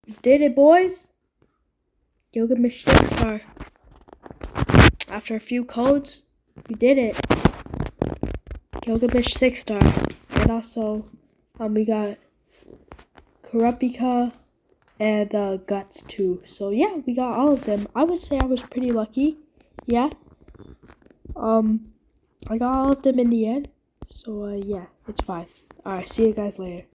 We did it, boys. Gilgamesh 6-star. After a few codes, we did it. Gilgamesh 6-star. And also, we got Kurapika and Guts too. So yeah, we got all of them. I would say I was pretty lucky. Yeah. I got all of them in the end. So yeah, it's fine. Alright, see you guys later.